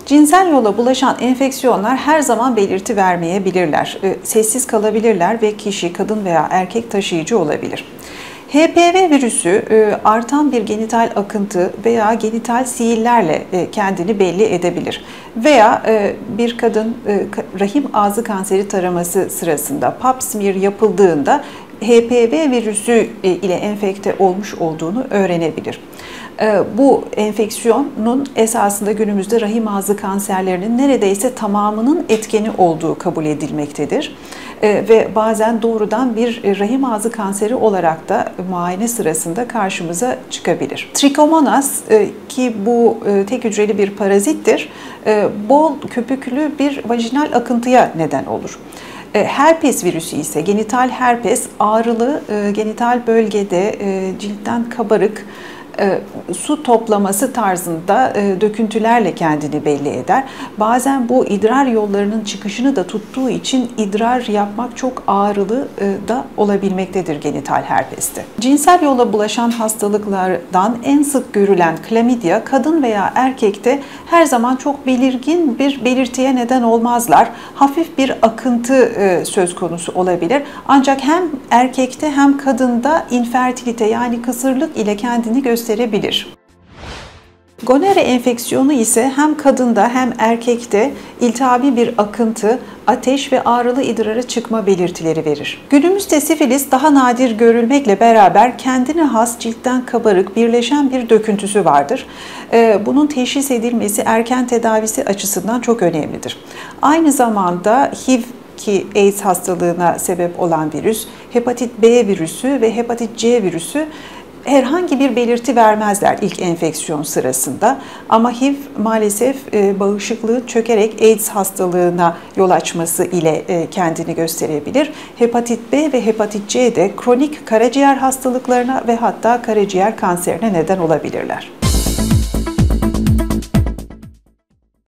Cinsel yolla bulaşan enfeksiyonlar her zaman belirti vermeyebilirler. Sessiz kalabilirler ve kişi kadın veya erkek taşıyıcı olabilir. HPV virüsü artan bir genital akıntı veya genital sihirlerle kendini belli edebilir. Veya bir kadın rahim ağzı kanseri taraması sırasında pap smear yapıldığında HPV virüsü ile enfekte olmuş olduğunu öğrenebilir. Bu enfeksiyonun esasında günümüzde rahim ağzı kanserlerinin neredeyse tamamının etkeni olduğu kabul edilmektedir. Ve bazen doğrudan bir rahim ağzı kanseri olarak da muayene sırasında karşımıza çıkabilir. Trichomonas ki bu tek hücreli bir parazittir, bol köpüklü bir vajinal akıntıya neden olur. Herpes virüsü ise genital herpes ağrılı genital bölgede ciltten kabarık, su toplaması tarzında döküntülerle kendini belli eder. Bazen bu idrar yollarının çıkışını da tuttuğu için idrar yapmak çok ağrılı da olabilmektedir genital herpeste. Cinsel yolla bulaşan hastalıklardan en sık görülen klamidya kadın veya erkekte her zaman çok belirgin bir belirtiye neden olmazlar. Hafif bir akıntı söz konusu olabilir. Ancak hem erkekte hem kadında infertilite yani kısırlık ile kendini gösterebilir. Gonore enfeksiyonu ise hem kadında hem erkekte iltihabi bir akıntı, ateş ve ağrılı idrara çıkma belirtileri verir. Günümüzde sifilis daha nadir görülmekle beraber kendine has ciltten kabarık birleşen bir döküntüsü vardır. Bunun teşhis edilmesi erken tedavisi açısından çok önemlidir. Aynı zamanda HIV ki AIDS hastalığına sebep olan virüs, hepatit B virüsü ve hepatit C virüsü herhangi bir belirti vermezler ilk enfeksiyon sırasında. Ama HIV maalesef bağışıklığı çökerek AIDS hastalığına yol açması ile kendini gösterebilir. Hepatit B ve hepatit C de kronik karaciğer hastalıklarına ve hatta karaciğer kanserine neden olabilirler.